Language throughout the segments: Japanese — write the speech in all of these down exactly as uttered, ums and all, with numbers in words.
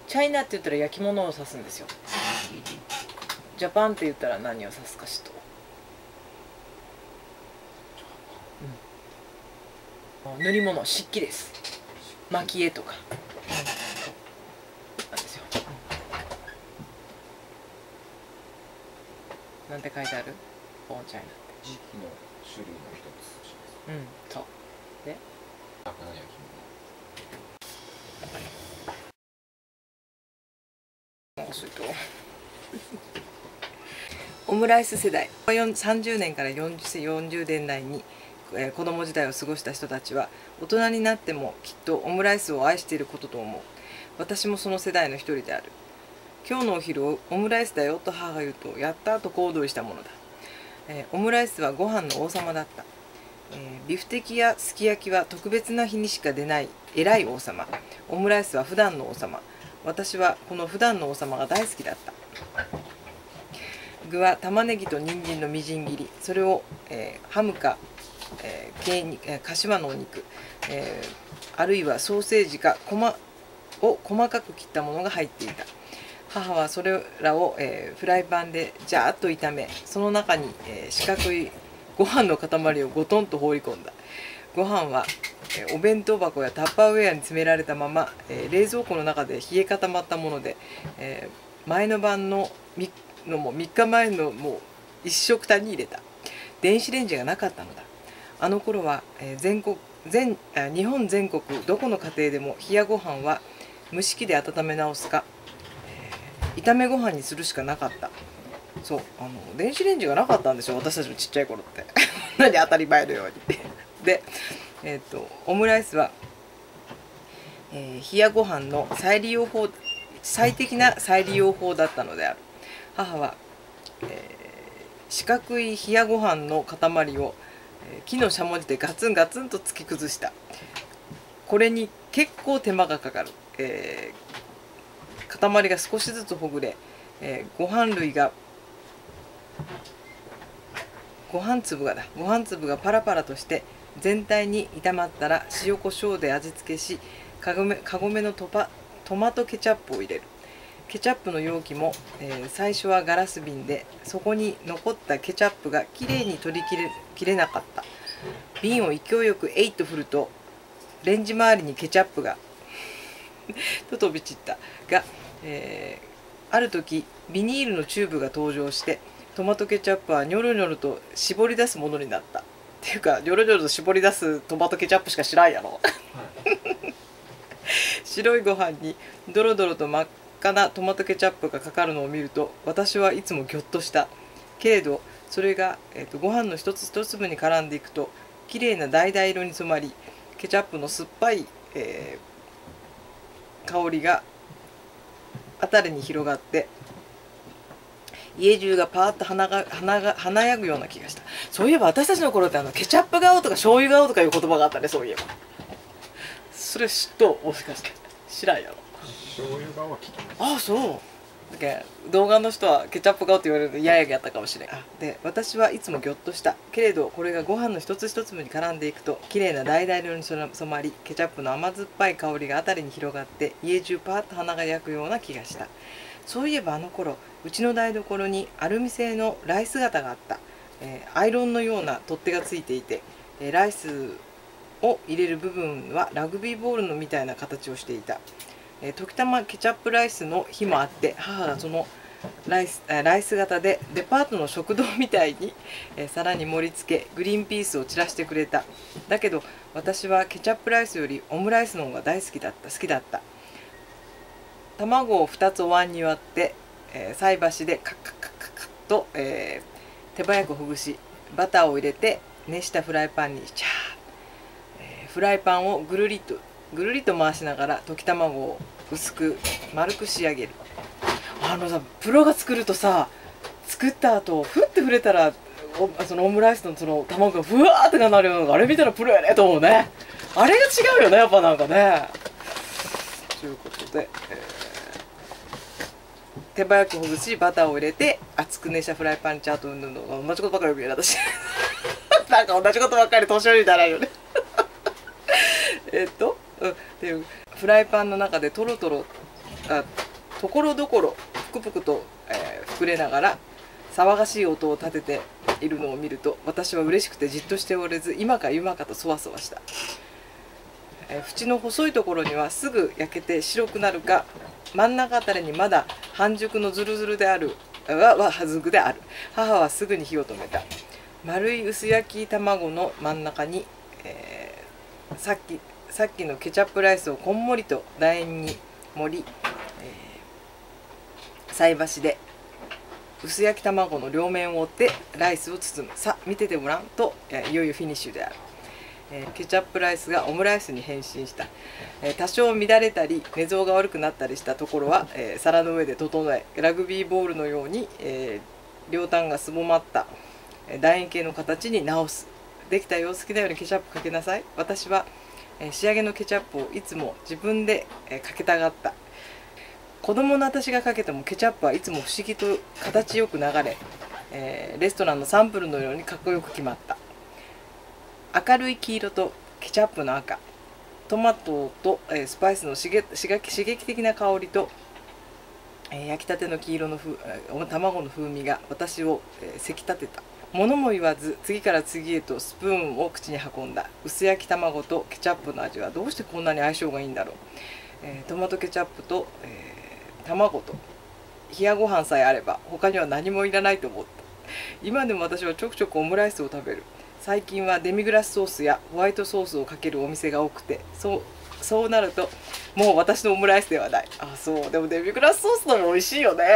チャイナって言ったら焼き物を指すんですよ。ジャパンって言ったら何を指すかしと、うん、塗り物、漆器です。蒔絵とかなんですよ。なんて書いてある？ボーンチャイナって。 磁器の種類の一つです。 うん、そう。で、 魚焼き物。それとオムライス世代、さんじゅうねんからよんじゅうねんだいに、えー、子供時代を過ごした人たちは大人になってもきっとオムライスを愛していることと思う。私もその世代の一人である。今日のお昼をオムライスだよと母が言うと、やったと小躍りしたものだ。えー、オムライスはご飯の王様だった。えー、ビフテキやすき焼きは特別な日にしか出ない偉い王様。オムライスは普段の王様。私はこの普段の王様が大好きだった。具は玉ねぎと人参のみじん切り、それを、えー、ハムか、えー、鶏肉、えー、柏のお肉、えー、あるいはソーセージかこまを細かく切ったものが入っていた。母はそれらを、えー、フライパンでジャーッと炒め、その中に、えー、四角いご飯の塊をゴトンと放り込んだ。ご飯は、えー、お弁当箱やタッパーウェアに詰められたまま、えー、冷蔵庫の中で冷え固まったもので、えー、前の晩のみのもみっかまえのもう一食単に入れた。電子レンジがなかったのだ。あの頃は、えー、全国全日本全国どこの家庭でも冷やご飯は蒸し器で温め直すか、えー、炒めご飯にするしかなかった。そう、あの電子レンジがなかったんですよ、私たちのちっちゃい頃って何当たり前のようにで、えー、とオムライスは、えー、冷やご飯の再利用法最適な再利用法だったのである。母は、えー、四角い冷やご飯の塊を、えー、木のしゃもじでガツンガツンと突き崩した。これに結構手間がかかる。えー、塊が少しずつほぐれ、えー、ご飯類がご飯粒がだご飯粒がパラパラとして全体に炒まったら、塩コショウで味付けし、かごめかごめのトパトマトケチャップを入れる。ケチャップの容器も、えー、最初はガラス瓶で、そこに残ったケチャップがきれいに取りきれきれなかった。瓶を勢いよくえいっと振ると、レンジ周りにケチャップがと飛び散ったが、えー、ある時ビニールのチューブが登場して、トマトケチャップはニョロニョロと絞り出すものになった。っていうか、ニョロニョロと絞り出すトマトケチャップしか知らんやろ、はい、白いご飯にドロドロと真っ赤なトマトケチャップがかかるのを見ると、私はいつもギョッとした。けれどそれが、えーと、ご飯の一つ一粒に絡んでいくと、きれいな橙色に染まり、ケチャップの酸っぱい、えー、香りが辺りに広がって、家中がパーッと花が花が華やぐような気がした。そういえば私たちの頃ってあのケチャップ顔とか醤油顔とかいう言葉があったね、そういえば。それ知っともしかして知らんやろ。 醤油顔は聞きます。 ああ、そうだけ動画の人はケチャップ顔って言われるの嫌やったかもしれん。で、私はいつもギョッとした。けれどこれがご飯の一つ一粒に絡んでいくと、きれいな橙色に染まり、ケチャップの甘酸っぱい香りが辺りに広がって、家中パーッと花が焼くような気がした。そういえばあの頃、うちの台所にアルミ製のライス型があった。えー、アイロンのような取っ手がついていて、えー、ライスを入れる部分はラグビーボールのみたいな形をしていた。えー、溶き玉ケチャップライスの日もあって、母がそのライス、ライス型でデパートの食堂みたいに、えー、皿に盛り付け、グリーンピースを散らしてくれた。だけど私はケチャップライスよりオムライスの方が大好きだった好きだった。卵をふたつお椀に割って、えー、菜箸でカッカッカッカッカッと、えー、手早くほぐし、バターを入れて熱したフライパンにチャー、えー、フライパンをぐるりとぐるりと回しながら溶き卵を薄く丸く仕上げる。あのさ、プロが作るとさ、作った後ふって触れたらそのオムライスのその卵がふわーってなるような、あれ見たらプロやねと思うね。あれが違うよね、やっぱなんかね。ということで、えー、手早くほぐしバターを入れて熱く熱したフライパンにチャート運動の同じことばっかり言うよね私なんか同じことばっかり年寄りじゃないよねえっと、うん、でフライパンの中でトロトロあところどころぷくぷくと、えー、膨れながら騒がしい音を立てているのを見ると、私は嬉しくてじっとしておれず、今か今かとそわそわした。えー、縁の細いところにはすぐ焼けて白くなるか、真ん中あたりにまだ半熟のズルズルであるははずくである。母はすぐに火を止めた。丸い薄焼き卵の真ん中に、えー、さっきさっきのケチャップライスをこんもりと楕円に盛り、えー、菜箸で薄焼き卵の両面を折ってライスを包む。さあ見ててごらんと、いよいよフィニッシュである。えー、ケチャップライスがオムライスに変身した。えー、多少乱れたり寝相が悪くなったりしたところは、えー、皿の上で整え、ラグビーボールのように、えー、両端がすぼまった楕円形の形に直す。できたよ、好きなようにケチャップかけなさい。私は、えー、仕上げのケチャップをいつも自分で、えー、かけたがった。子供の私がかけてもケチャップはいつも不思議と形よく流れ、えー、レストランのサンプルのようにかっこよく決まった。明るい黄色とケチャップの赤、トマトと、えー、スパイスの刺激、刺激的な香りと、えー、焼きたての黄色のふ、えー、卵の風味が私を、えー、せき立てた。物も言わず次から次へとスプーンを口に運んだ。薄焼き卵とケチャップの味はどうしてこんなに相性がいいんだろう。えー、トマトケチャップと、えー、卵と冷やご飯さえあれば他には何もいらないと思った。今でも私はちょくちょくオムライスを食べる。最近はデミグラスソースやホワイトソースをかけるお店が多くて、そうそうなるともう私のオムライスではない。あ、そう。でもデミグラスソースのも美味しいよね。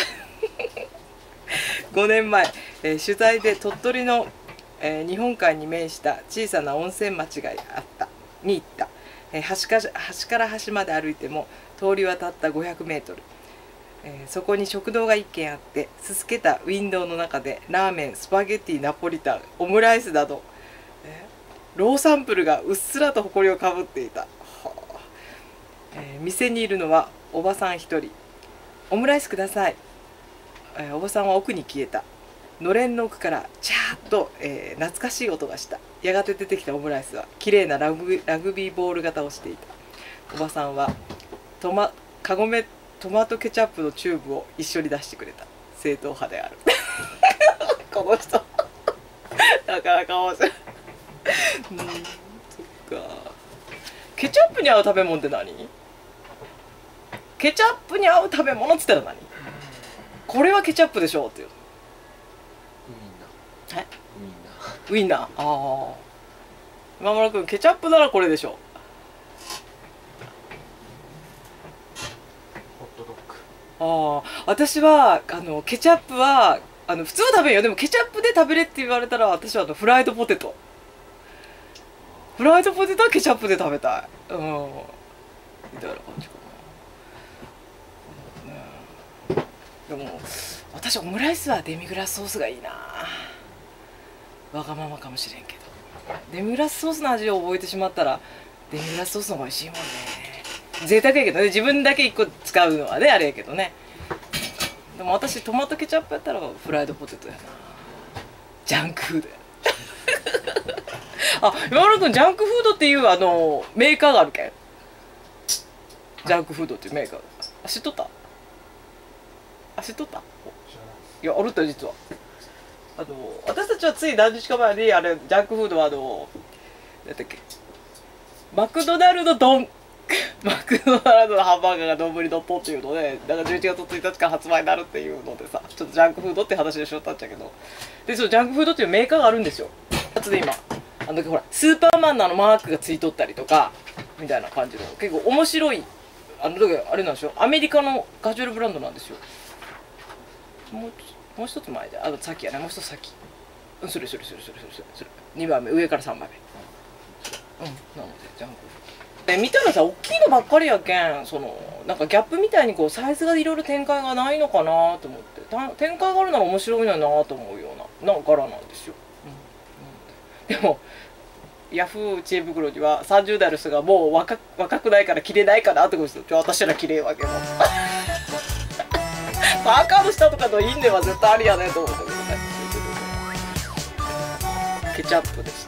ごねんまえ、えー、取材で鳥取の、えー、日本海に面した小さな温泉町があったに行った。えー、端か端から端まで歩いても通りはたったごひゃくメートル。えー、そこに食堂がいっけんあって、すすけたウィンドウの中でラーメン、スパゲッティ、ナポリタン、オムライスなど、えー、ローサンプルがうっすらと埃をかぶっていた。はあ。えー、店にいるのはおばさん一人。オムライスください。えー、おばさんは奥に消えた。のれんの奥からチャーッと、えー、懐かしい音がした。やがて出てきたオムライスはきれいなラグ、ラグビーボール型をしていた。おばさんはトマカゴメトマトケチャップのチューブを一緒に出してくれた。正統派である。この人なかなか面白い。うん、そっか。ケチャップに合う食べ物って何？ケチャップに合う食べ物って言ったら何？これはケチャップでしょうっていう。ウインナー。え？ウインナー。ウインナー。ああ。今村君、ケチャップならこれでしょう。ああ、私はあのケチャップはあの普通は食べんよ。でもケチャップで食べれって言われたら、私はあのフライドポテトフライドポテトはケチャップで食べたい。うん、みたいな感じかな、ね、でも私オムライスはデミグラスソースがいいな。わがままかもしれんけど、デミグラスソースの味を覚えてしまったらデミグラスソースの方が美味しいもんね。贅沢やけどね、自分だけいっこ使うのはねあれやけどね。でも私トマトケチャップやったらフライドポテトやな。ジャンクフードや。あ、今村君ジャンクフードっていうあのメーカーがあるけん。ジャンクフードっていうメーカー。あ、知っとった？あ、知っとった？いや、あるって実は。あの私たちはつい何日か前にあれジャンクフードはあの何だっけ、マクドナルド丼マクドナルドのハンバーガーが丼ドットっていうので、だからじゅういちがつついたちから発売になるっていうのでさ、ちょっとジャンクフードって話でしょったんだけど、でそのジャンクフードっていうメーカーがあるんですよ。あとで今あのほらスーパーマンのあのマークがついとったりとかみたいな感じの結構面白いあのだからあれなんですよ、アメリカのカジュアルブランドなんですよ。もうもう一つ前で、あの先やね、もう一つ先、うん、それそれそれそれそれそれそれにばんめ、上からさんばんめ、うん、なのでジャンクフードえ見たらさ、大きいのばっかりやけん、そのなんかギャップみたいにこうサイズがいろいろ展開がないのかなと思って、た展開があるなら面白いのよなと思うようなな柄なんですよ、うんうん、でもヤフー知恵袋にはさんじゅう代の人がもう 若, 若くないから着れないかなってことですよ。私ら着れんわけよ。パーカーの下とかのインネは絶対ありやねと思ったけどね。ケチャップでした。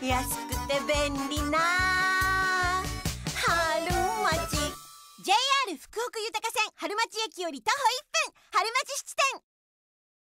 安くて便利な春町。 ジェイアール 福北豊線春町駅より徒歩いっぷん、春町質店。